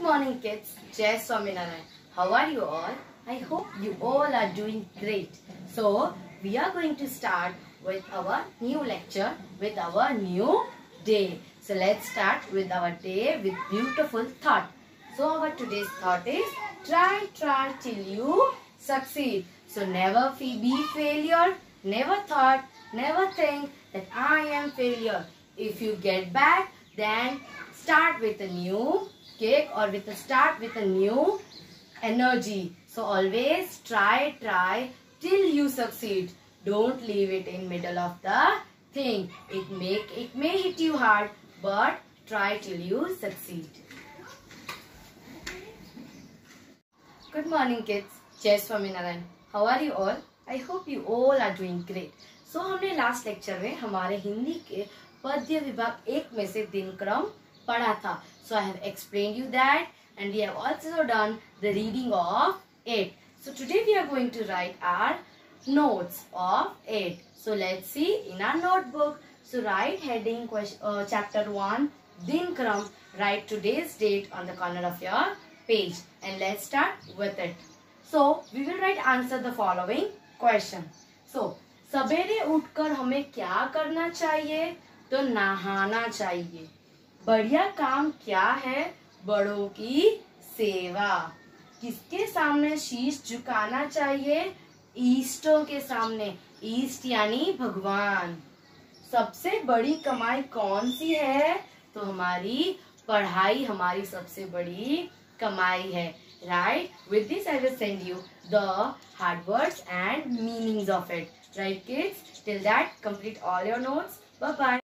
morning kids, Jai Swaminarayan. How are you all? I hope you all are doing great. So, we are going to start with our new lecture, with our new day. So, let's start with our day with beautiful thought. So, our today's thought is, try till you succeed. So, never be failure, never thought, never think that I am failure. If you get back, then start with a new kick or start with a new energy. So always try till you succeed. Don't leave it in middle of the thing. It may hit you hard, but try till you succeed. Good morning kids. Jai Swaminarayan. How are you all? I hope you all are doing great. So हमने last lecture में हमारे हिंदी के पद्य विभाग 1 में से दिनक्रम पढ़ा था. So I have explained you that, and we have also done the reading of it. So today we are going to write our notes of it. So let's see in our notebook. So write heading chapter 1 Dinkram. Write today's date on the corner of your page, and let's start with it. So we will write answer the following question. So सवेरे उठकर हमें क्या करना चाहिए? तो नहाना चाहिए. बढ़िया काम क्या है? बड़ों की सेवा. किसके सामने शीश झुकाना चाहिए? ईष्टों के सामने. ईष्ट यानी भगवान. सबसे बड़ी कमाई कौन सी है? तो हमारी पढ़ाई हमारी सबसे बड़ी कमाई है. Right? With this I will send you the hard words and meanings of it. Right kids? Till that, complete all your notes. Bye bye.